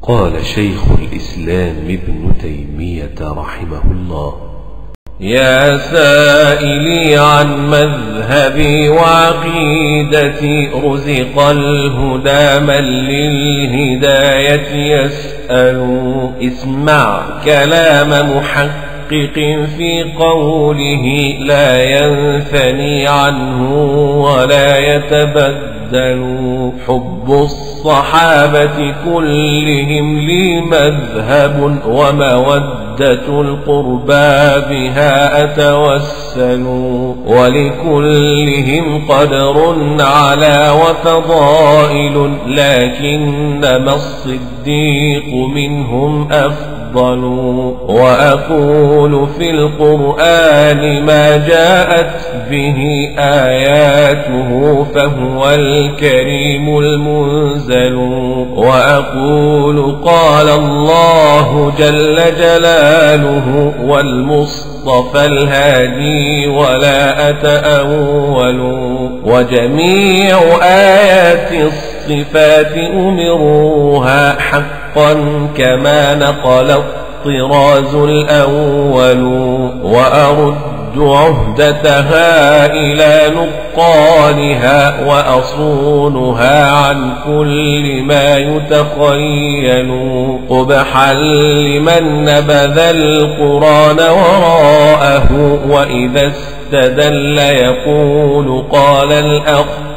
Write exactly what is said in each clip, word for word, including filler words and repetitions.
قال شيخ الإسلام ابن تيمية رحمه الله: يا سائلي عن مذهبي وعقيدتي، رزق الهدى من للهداية يسأل. اسمع كلام محقق في قوله، لا ينثني عنه ولا يتبدل. حب الصحابة كلهم لي مذهب، ومودة القربى بها أتوسل. ولكلهم قدر على وفضائل، لكنما الصديق منهم أفضل. وأقول في القرآن ما جاءت به آياته، فهو الكريم المنزل. وأقول قال الله جل جلاله، والمصطفى الهادي ولا أتأول. وجميع آيات الصفات أمروها حقا كما نقل الطراز الأول. وأرد عهدتها إلى نقالها، وأصونها عن كل ما يتخيل. قبحا لمن نبذ القرآن وراءه، وإذا استدل يقول قال الأفضل.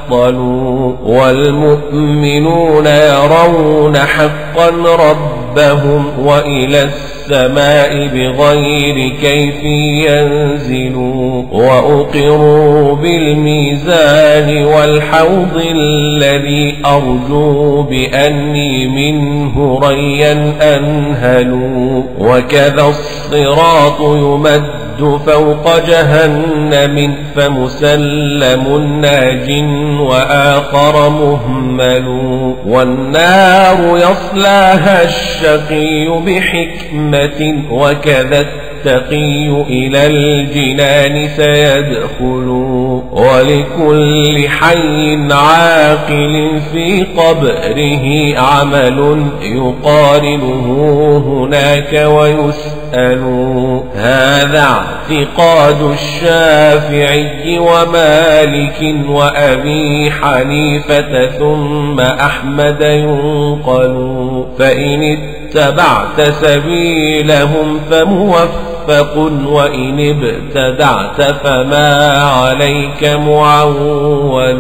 والمؤمنون يرون حقا ربهم، وإلى السماء بغير كيف ينزل. وأقروا بالميزان والحوض الذي أرجو بأني منه ريا أنهل. وكذا الصراط يمد فوق جهنم، فمسلم ناج وآخر مهمل. والنار يصلاها الشقي بحكمة، وكذا التقي إلى الجنان سيدخل. ولكل حي عاقل في قبره عمل يقارنه هناك ويسأل. هذا اعتقاد الشافعي ومالك وأبي حنيفة ثم أحمد ينقل. فإن اتبعت سبيلهم فموفق، وإن ابتدعت فما عليك معول.